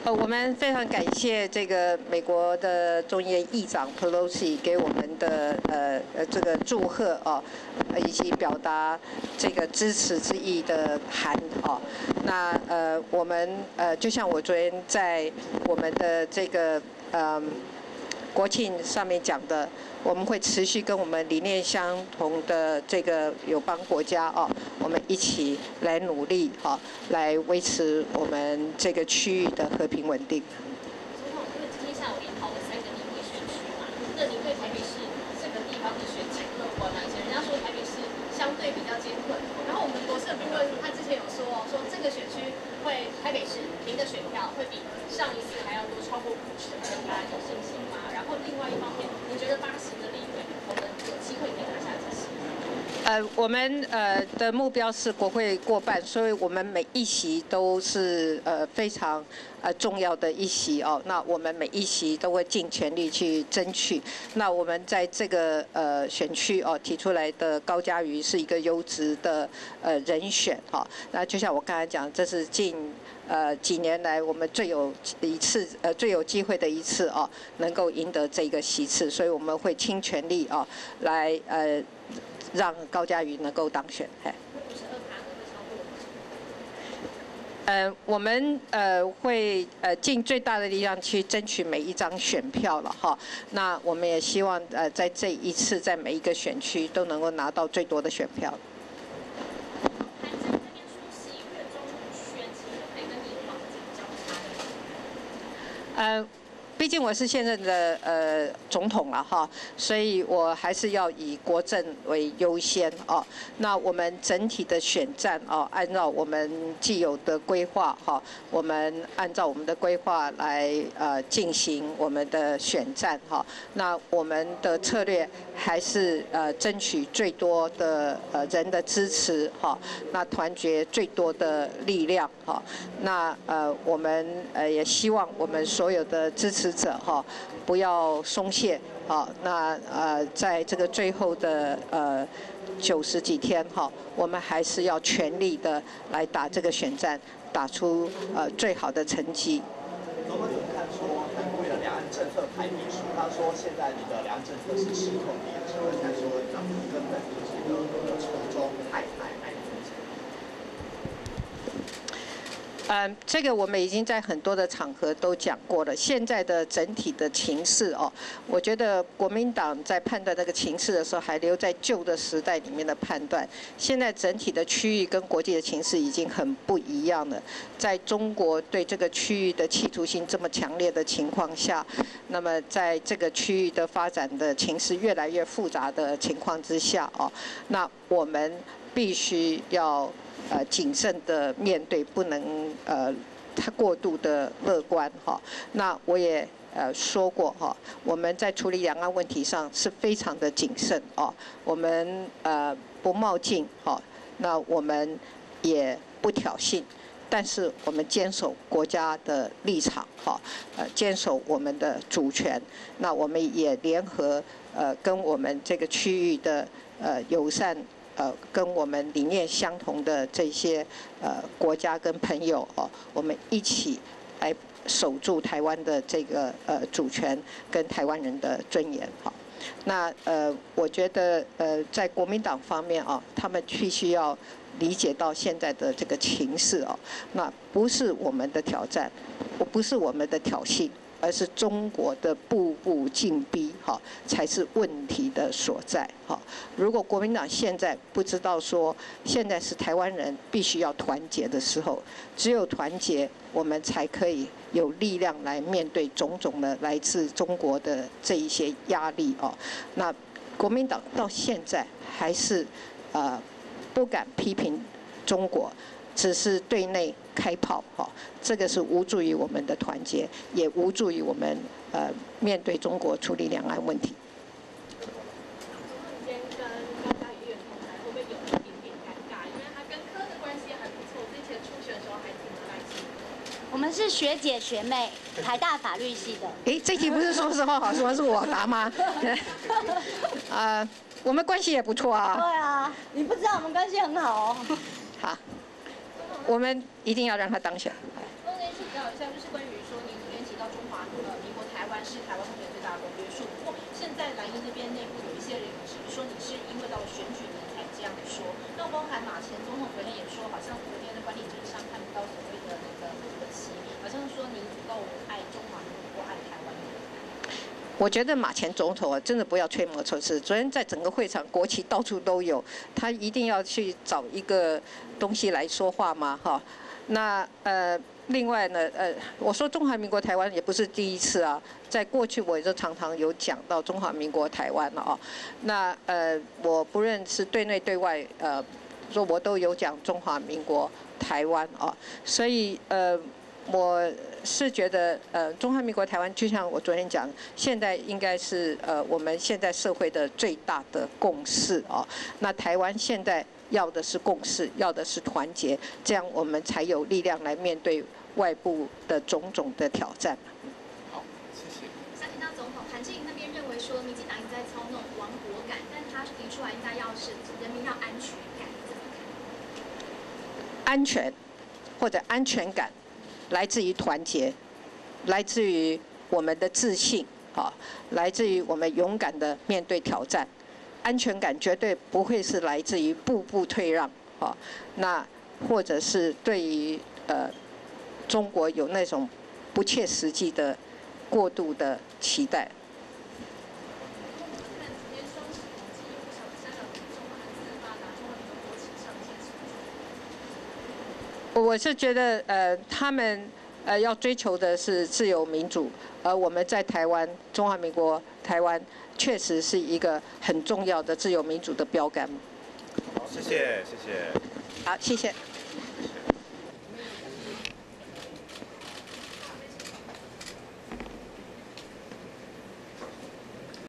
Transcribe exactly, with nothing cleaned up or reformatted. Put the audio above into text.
呃，我们非常感谢这个美国的众议院议长 Pelosi 给我们的呃呃这个祝贺哦，以及表达这个支持之意的函哦。那呃，我们呃就像我昨天在我们的这个呃国庆上面讲的，我们会持续跟我们理念相同的这个友邦国家哦，我们一起来努力哦，来维持我们这个区域的和平稳定。 总统，因为今天下午你跑了三个议会选区嘛，那你对台北市这个地方的选情乐观吗？以前人家说台北市相对比较艰困，然后我们国社评论他之前有说哦，说这个选区会台北市赢的选票会比上一次还要多超过五成，大家有信心吗？然后另外一方面，你觉得八十的立委我们有机会可以拿下这些？ 呃，我们呃的目标是国会过半，所以我们每一席都是呃非常呃重要的一席哦。那我们每一席都会尽全力去争取。那我们在这个呃选区哦提出来的高嘉瑜是一个优质的呃人选哈、哦。那就像我刚才讲，这是近呃几年来我们最有一次呃最有机会的一次哦，能够赢得这个席次，所以我们会倾全力哦来呃。让高嘉瑜能够当选，哎。呃，我们呃会呃尽最大的力量去争取每一张选票了哈。那我们也希望呃在这一次在每一个选区都能够拿到最多的选票。 韩正这边说十一月中选期可以跟你黄金交叉。 呃。毕竟我是现任的呃总统了哈，所以我还是要以国政为优先哦。那我们整体的选战哦，按照我们既有的规划哈，我们按照我们的规划来呃进行我们的选战哈。那我们的策略还是呃争取最多的呃人的支持哈，那团结最多的力量哈。那呃我们呃也希望我们所有的支持者哈，不要松懈啊。那呃，在这个最后的呃九十几天哈，我们还是要全力的来打这个选战，打出呃最好的成绩。 总统怎么看说，为了两岸政策排比书，他说现在你的两岸政策是失控的，请问看说咱们根本就是一个从中爱台爱中间。 嗯，这个我们已经在很多的场合都讲过了。现在的整体的情势哦，我觉得国民党在判断这个情势的时候，还留在旧的时代里面的判断。现在整体的区域跟国际的情势已经很不一样了。在中国对这个区域的企图心这么强烈的情况下，那么在这个区域的发展的情势越来越复杂的情况之下哦，那我们必须要。呃，谨慎的面对，不能呃太过度的乐观哈。那我也呃说过哈，我们在处理两岸问题上是非常的谨慎哦。我们呃不冒进哈，那我们也不挑衅，但是我们坚守国家的立场哈，呃坚守我们的主权。那我们也联合呃跟我们这个区域的呃友善。呃，跟我们理念相同的这些呃国家跟朋友哦，我们一起来守住台湾的这个呃主权跟台湾人的尊严哈。那呃，我觉得呃，在国民党方面啊，他们必须要理解到现在的这个情势哦，那不是我们的挑战，我不是我们的挑衅。而是中国的步步进逼，哈，才是问题的所在，哈。如果国民党现在不知道说，现在是台湾人必须要团结的时候，只有团结，我们才可以有力量来面对种种的来自中国的这一些压力哦。那国民党到现在还是呃不敢批评中国。只是对内开炮，哈，这个是无助于我们的团结，也无助于我们呃面对中国处理两岸问题。 今天跟高嘉瑜议员同台，会不会有一点点尴尬？因为他跟柯的关系还不错，之前初选的时候还挺在一起。 我们是学姐学妹，台大法律系的。 诶，这题不是说实话好说，是我答吗？啊、呃，我们关系也不错啊。 对啊，你不知道我们关系很好哦。 好。我们一定要让他当选。 我能请教一下，就是关于说你华呃民国台湾是台湾目前最大的公约数。不过现在蓝营这边内部有一些人质疑说你是因为到了选举年才这样说。那包含马前总统昨天也说，好像昨天的管理层上看不到所谓的那个可惜，好像说您不够爱中华民国，爱台湾。 我觉得马前总统啊，真的不要吹毛求疵。昨天在整个会场，国旗到处都有，他一定要去找一个东西来说话吗？哈，那呃，另外呢，呃，我说中华民国台湾也不是第一次啊，在过去我也就常常有讲到中华民国台湾了啊。那呃，我不论是对内对外，呃，说我都有讲中华民国台湾啊，所以呃。我是觉得，呃，中华民国台湾，就像我昨天讲，现在应该是呃我们现在社会的最大的共识哦。那台湾现在要的是共识，要的是团结，这样我们才有力量来面对外部的种种的挑战。 好，谢谢。 想请教总统，韩志莹那边认为说，民进党一直在操弄亡国感，但他提出来应该要是人民要安全感，怎么看？ 安全或者安全感。来自于团结，来自于我们的自信，啊，来自于我们勇敢的面对挑战。安全感绝对不会是来自于步步退让，啊，那或者是对于呃中国有那种不切实际的过度的期待。我是觉得，呃，他们呃要追求的是自由民主，而我们在台湾，中华民国台湾确实是一个很重要的自由民主的标杆。 好，谢谢，谢谢。 好，谢谢。 谢谢。